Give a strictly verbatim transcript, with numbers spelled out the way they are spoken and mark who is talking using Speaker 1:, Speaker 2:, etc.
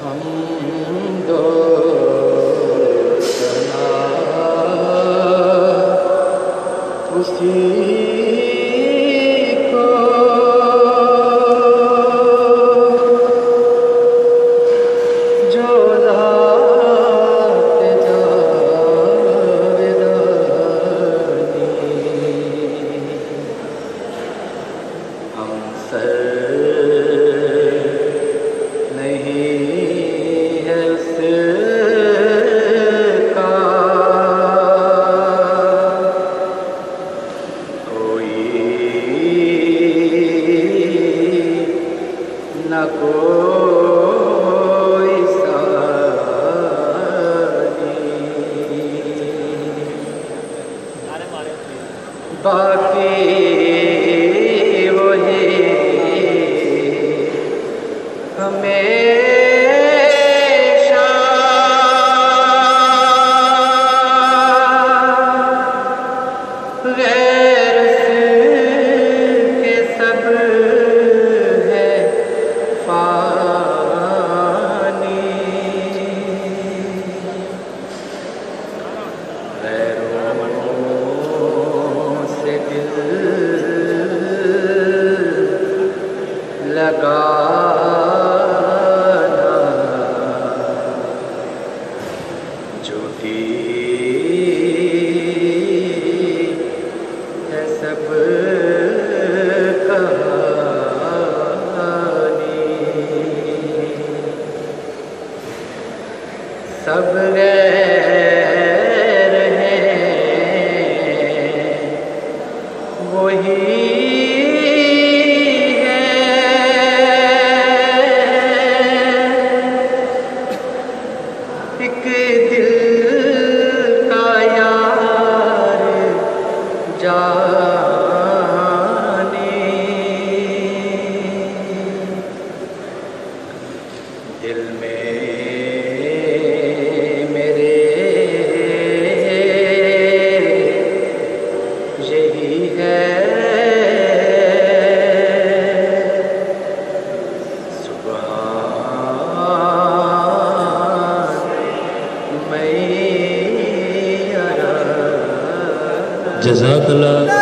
Speaker 1: हम दो सना उसी को जो रात जावेदानी हम सर न कोई सानी बाकी वही हमेशा गैर के सब लगाना झूठी है सब कहानी सब गैर हैं वही एक दिल का यार जाने दिल में मेरे यही है
Speaker 2: जज़ाकल्लाह।